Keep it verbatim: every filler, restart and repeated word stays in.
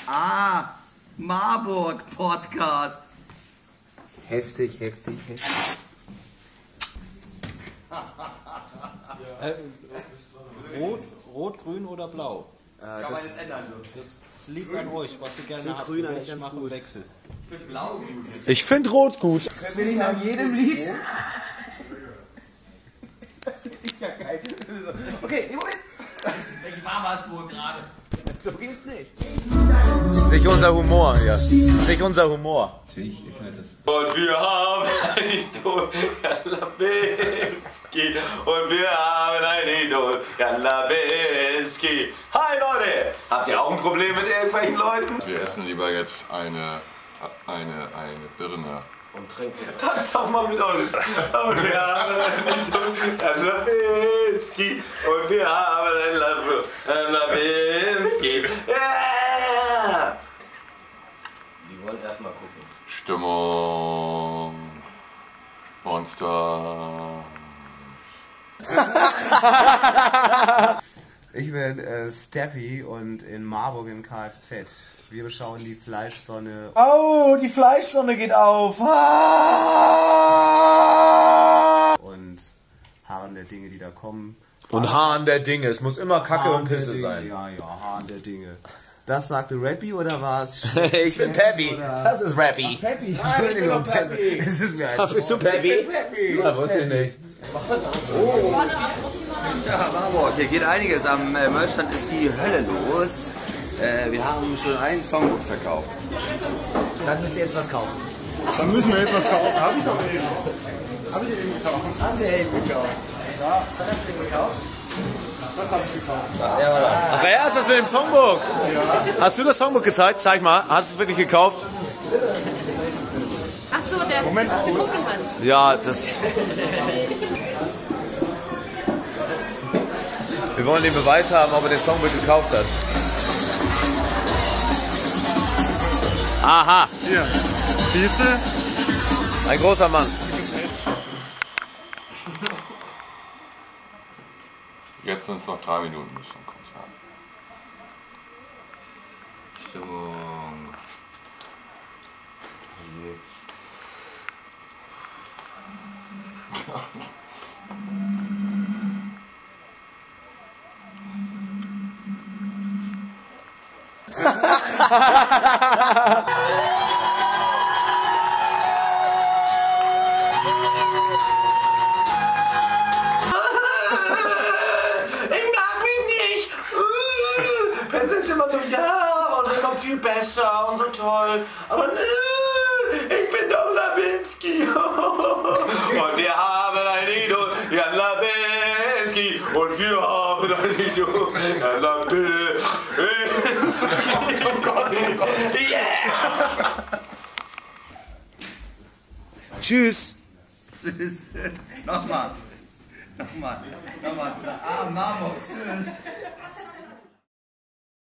Ah, Marburg Podcast. Heftig, heftig, heftig. Äh, rot, rot, grün oder blau? Äh, Kann das, man jetzt ändern, so. Das liegt an euch, was ihr gerne habt. Grün eigentlich ganz mache gut. Wechsel. Ich finde blau gut. Ich finde rot gut. Das will ich nach jedem Lied. Das finde ich ja geil. Okay, im Moment. Ich war mal wohl gerade. So geht's nicht. Das ist nicht unser Humor, ja. Das ist nicht unser Humor. Natürlich, ich finde das. Und wir haben ein Idol, Jan Lawinski. Und wir haben ein Idol, Jan Lawinski. Hi Leute! Habt ihr auch ein Problem mit irgendwelchen Leuten? Wir essen lieber jetzt eine, eine, eine Birne. Und trinken. Tanzt auch mal mit uns. Und wir haben ein Idol, Jan Lawinski. Und wir haben ein Jan Lawinski. Yeah! Die wollen erstmal gucken. Stimmung. Monster. Ich bin äh, Steppy und in Marburg im K F Z. Wir beschauen die Fleischsonne. Oh, die Fleischsonne geht auf. Ah! Und harren der Dinge, die da kommen. Und Hahn der Dinge. Es muss immer Kacke Hahn und der Pisse Dinge. sein. Ja, ja, Hahn der Dinge. Das sagte Rappy oder war es? Ich bin Peppy. Das ist Rappy. Peppy. Entschuldigung, Peppy. Es ist mir ein Bist du Peppy? Ja, wusste ich nicht. Ja, Marburg, hier geht einiges. Am äh, Merchstand ist die Hölle los. Äh, wir haben schon ein Songbook verkauft. Dann müsst ihr jetzt was kaufen. Dann müssen wir jetzt was kaufen. Hab ich doch eben. Hab ich eben gekauft. Hast du eben gekauft? Ja. Was hast du denn gekauft? Das hab ich gekauft. Ach ja, ist das mit dem Songbook? Hast du das Songbook gezeigt? Zeig mal. Hast du es wirklich gekauft? Ach so, der Moment, das Moment. geguckt hat. Ja, das... Wir wollen den Beweis haben, ob er den Songbook gekauft hat. Aha, Hier. Siehst du? ein großer Mann. Jetzt sind es noch drei Minuten bis zum Konzert. Stimmung. Ich mag mich nicht. Uh, Prinz ist immer so, ja, und immer viel besser und so toll. Aber uh, ich bin doch Lawinski. Und wir haben ein Idol, Jan Lawinski. Und wir haben ein Idol, Jan Lawinski. Oh Gott, oh Gott. Yeah. Tschüss. Tschüss. Nochmal. Nochmal. Nochmal. Ah, Marburg. Tschüss.